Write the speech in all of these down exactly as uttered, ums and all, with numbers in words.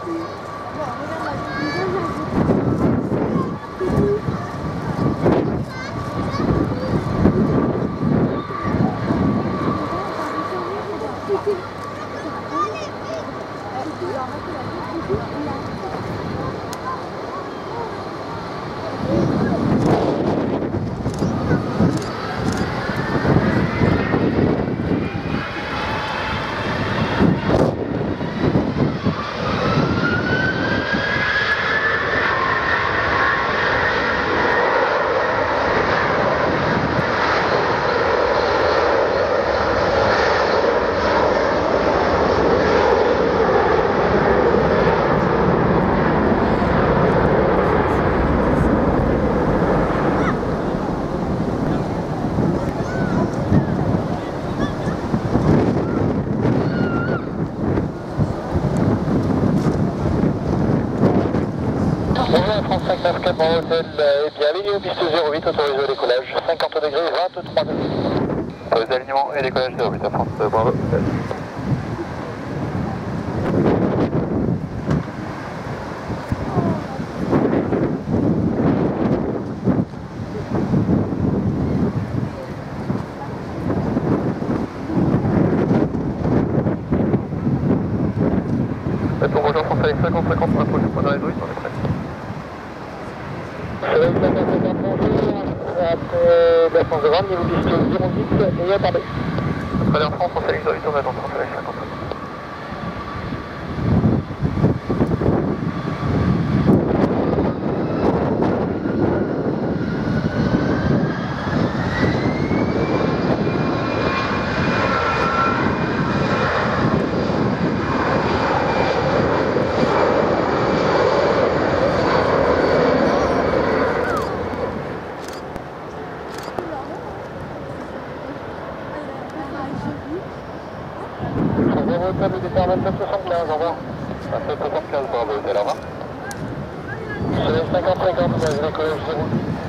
cinq neuf quatre en hôtel est bien aligné au piste zéro huit, autorisé au décollage, cinquante degrés, vingt-trois degrés. Autorisé alignement et décollage zéro huit à France, bravo. Bon, bonjour France avec cinquante cinquante pour approcher le point de réseau, ils sont prêts. Soleil cinquante cinquante, bonjour, après la France de Rennes, niveau piste zéro huit, et attendez. Après l'Air France, on Soleil zéro huit, on attend Soleil cinquante cinquante. Table de départ vingt-sept soixante-quinze, au revoir. vingt-sept soixante-quinze, bravo, hôtel, au revoir. Soleil cinquante cinquante, décollage zéro.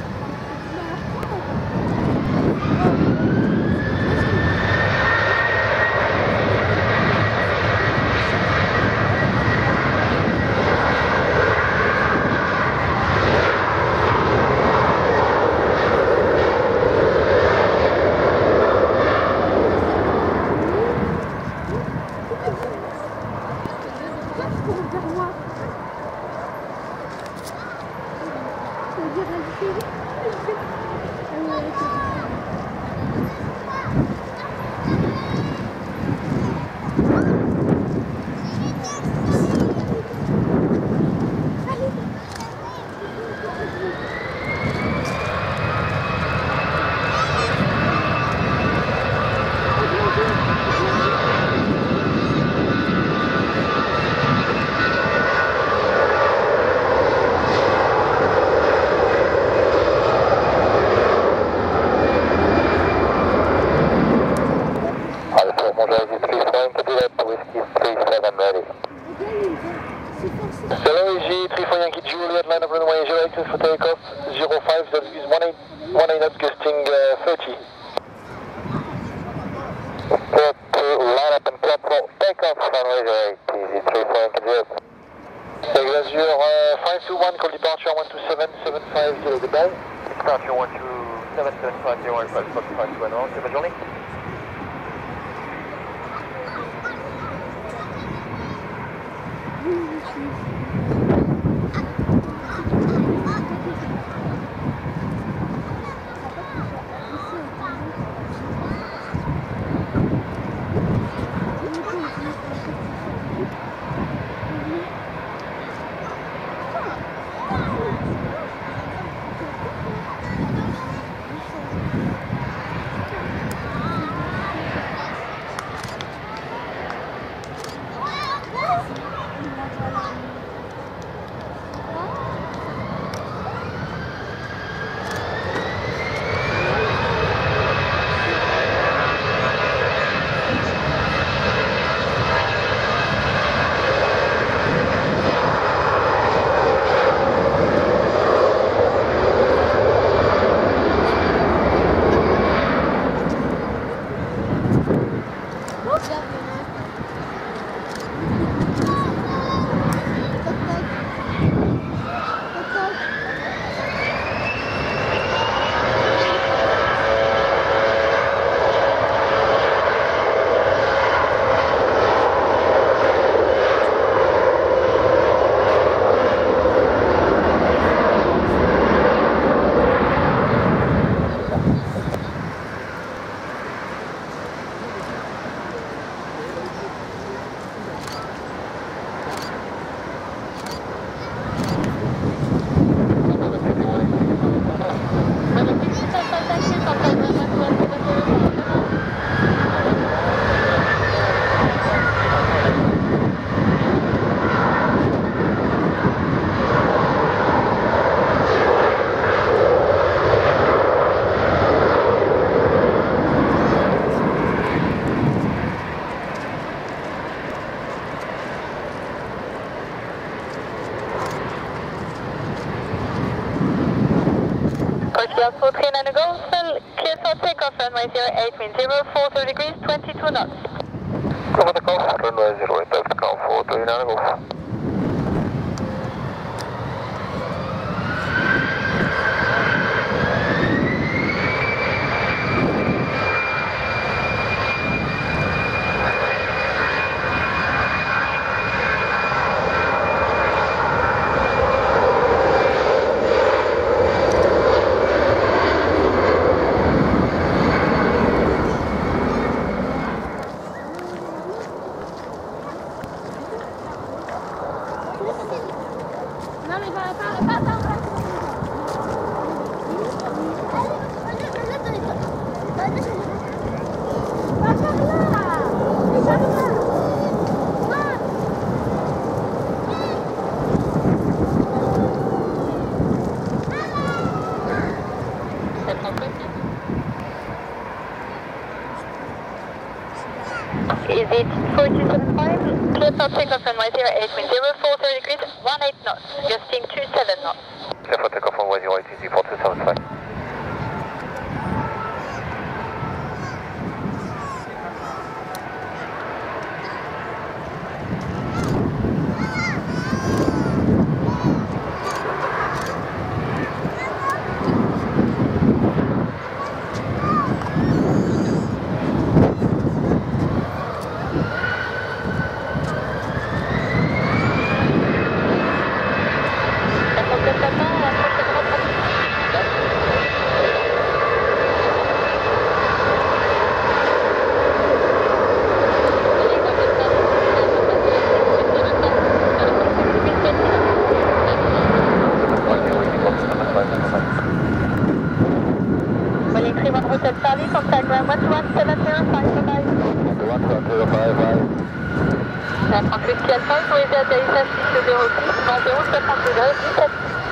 Hello, E G three four Yankee Juliet, line of runway zero eight for takeoff, zero five, that is one eight, one eight knots gusting uh, thirty. Port two, line up and platform, takeoff, runway zero eight, E G three four Yankee Juliet. Take Azure uh, five two one, call departure one two seven seven five zero, goodbye. Departure one two seven seven five zero, Alpha five two one, bonne journée. Last four three nine Golf, clear for takeoff, runway zero eight, wind zero four two degrees, twenty-two knots. Go for the Golf, runway zero eight, Delta Golf four three nine Golf. Is it forty-seven five? Clear for takeoff, runway zero eight, wind zero four three degrees, eighteen knots, gusting twenty-seven knots. Clear for takeoff, runway zero eight, easy four two seven five. Charlie, contact ground one two one seven zero five, bye-bye. one two one zero five, bye. La trente-huit Alpha, autorisé atterrissage piste zéro six, vent zéro soixante degrés, dix-sept.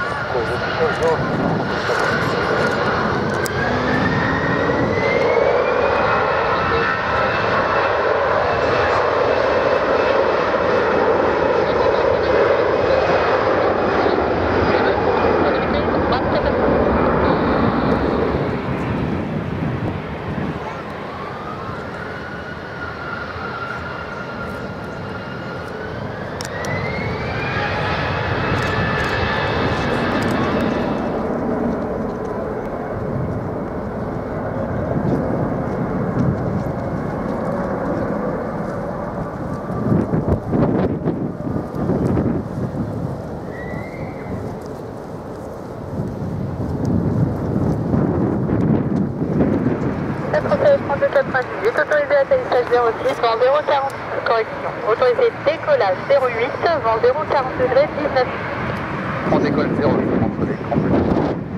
quatre-vingt-dix-huit, autorisé atterrissage zéro six, vent zéro quarante, correction. Autorisé décollage zéro huit, vent zéro quarante degrés, dix-neuf. On décolle zéro huit, entre les complètement.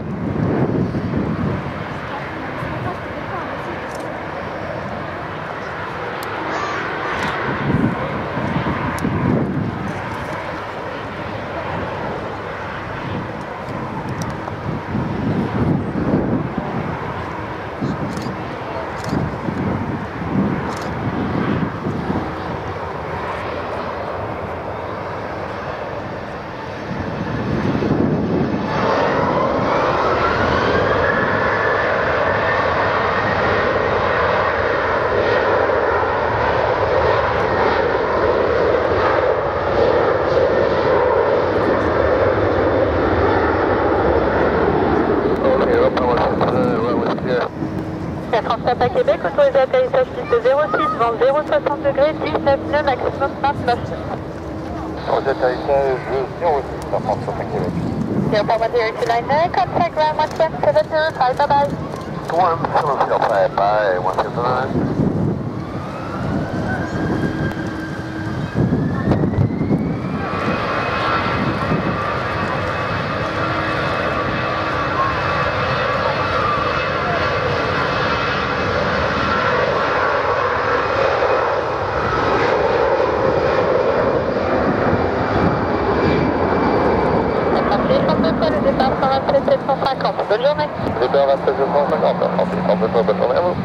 Transport à Québec, autorisé atterrissage piste zéro six, vent zéro soixante degrés, dix-neuf nœuds, maximum vingt-neuf. Autorisé atterrissage zéro six, Transport à Québec. zero point one zero two nine, contact ground one seven seven zero five, bye bye. one seven zero five, bye, one seven nine. Le départ cent vingt-sept sept cent cinquante, bonne journée. Départ vingt-sept sept cent cinquante, bonne journée à vous.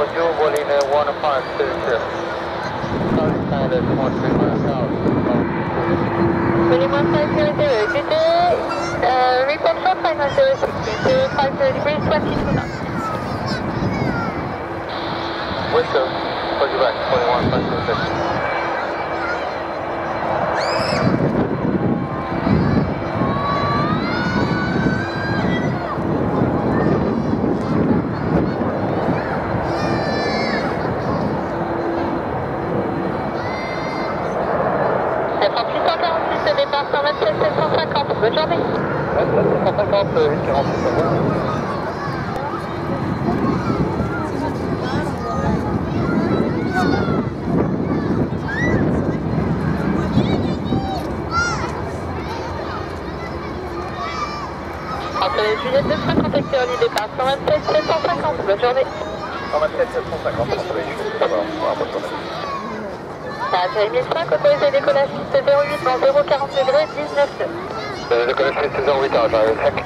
told you, volume one five two zero. South standard one three miles south. Volume one five zero zero, good day. Uh, report short final zero six, zero five zero degrees, twenty-two knots. Winter, call you back, volume one five two six. cent vingt-sept sept cent cinquante, bonne journée. vingt-sept sept cent cinquante, huit quarante-six, au revoir. Antoine Juliette deux cent cinquante hectares, Orly départ cent vingt-sept sept cent cinquante, bonne journée. cent vingt-sept sept cent cinquante, Antoine Juliette, ça va, bonne journée. À Paris mille cinq, autorisé décollage piste zéro huit dans zéro quarante degrés, dix-neuf nœuds. Le décollage piste zéro huit, à Paris cinq.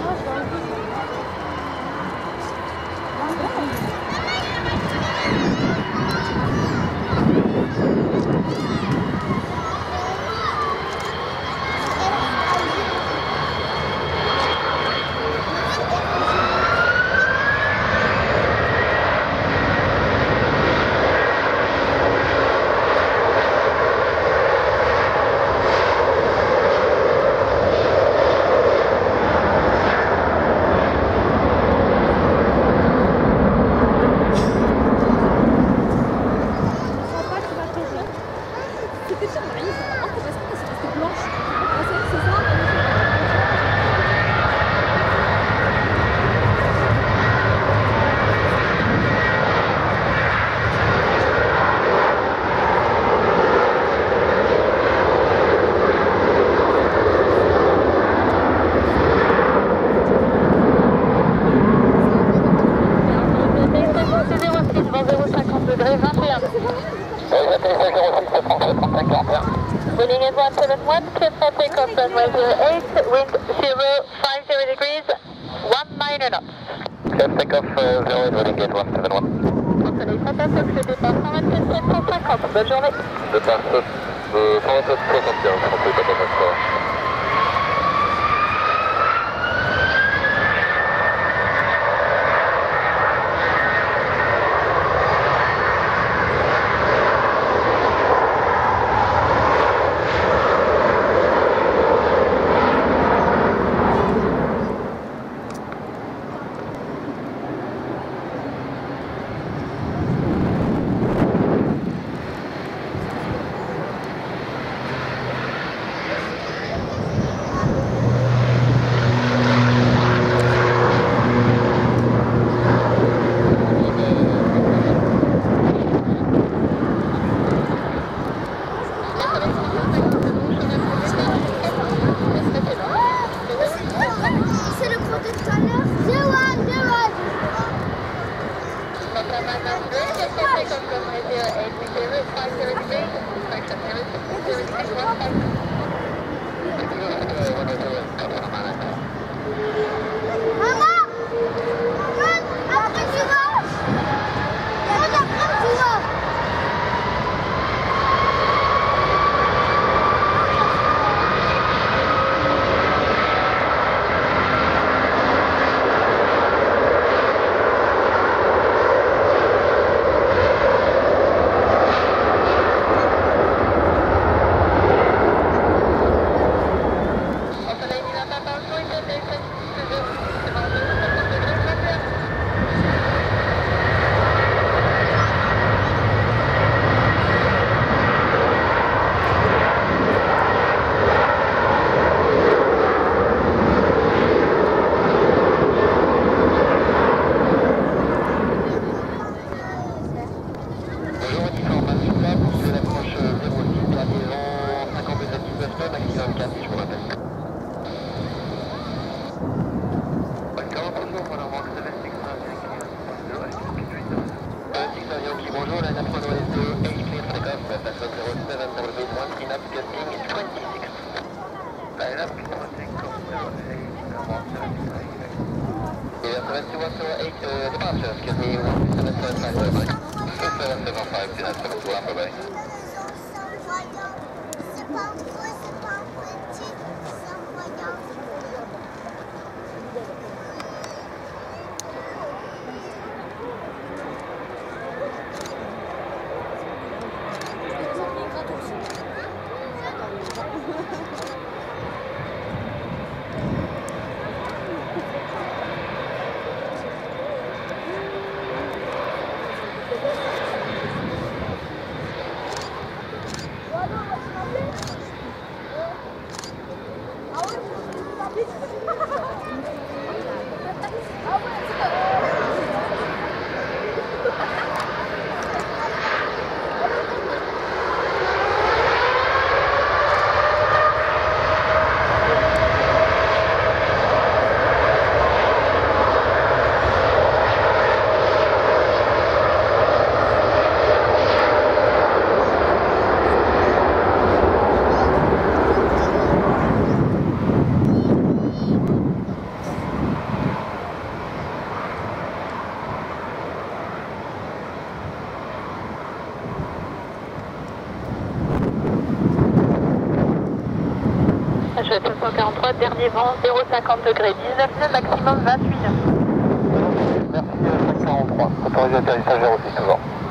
Winning at one seven one, clear for takeoff runway zero eight, wind zero five zero degrees, one nine knots. Clear takeoff uh, zero eight, running gate one seven one. Anthony, fantastique, le départ cent vingt-sept sept cent cinquante, bonne journée. Départ euh, cent vingt-sept soixante et un, je pense que c'est pas mal. seven two one zero eight uh, departure, excuse me, one two seven seven five, bye bye. two seven seven five, seven two one, bye bye. sept cent quarante-trois, dernier vent, zéro cinquante degrés, dix-neuf nœuds, maximum vingt-huit nœuds. Merci, cinq cent quarante-trois, autorisé atterrissage zéro six toujours.